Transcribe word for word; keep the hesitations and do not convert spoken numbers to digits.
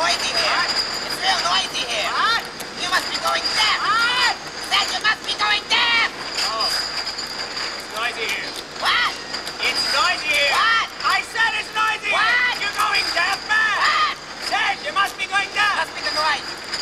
noisy here. What? It's real noisy here. What? You must be going deaf. What? Said you must be going deaf. Oh, it's noisy here. What? It's noisy here. What? I said it's noisy What? here. You're going deaf, man. What? Said you must be going deaf. Must be the noise.